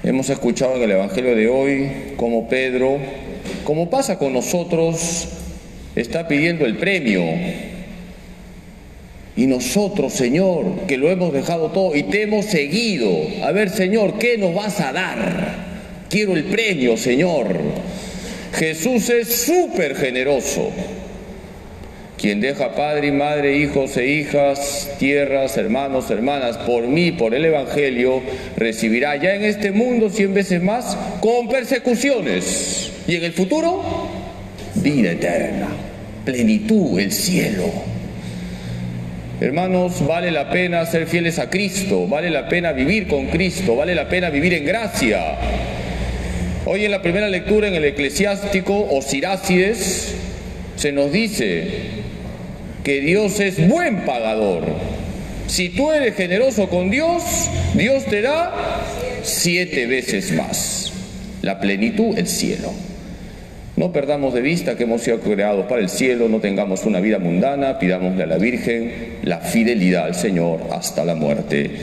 Hemos escuchado en el Evangelio de hoy cómo Pedro, como pasa con nosotros, está pidiendo el premio. Y nosotros, Señor, que lo hemos dejado todo y te hemos seguido. A ver, Señor, ¿qué nos vas a dar? Quiero el premio, Señor. Jesús es súper generoso. Quien deja padre y madre, hijos e hijas, tierras, hermanos, hermanas, por mí, por el Evangelio, recibirá ya en este mundo 100 veces más con persecuciones. Y en el futuro, vida eterna, plenitud, el cielo. Hermanos, vale la pena ser fieles a Cristo, vale la pena vivir con Cristo, vale la pena vivir en gracia. Hoy en la primera lectura en el Eclesiástico o Sirácides se nos dice que Dios es buen pagador. Si tú eres generoso con Dios, Dios te da 7 veces más. La plenitud, el cielo. No perdamos de vista que hemos sido creados para el cielo, no tengamos una vida mundana, pidámosle a la Virgen la fidelidad al Señor hasta la muerte.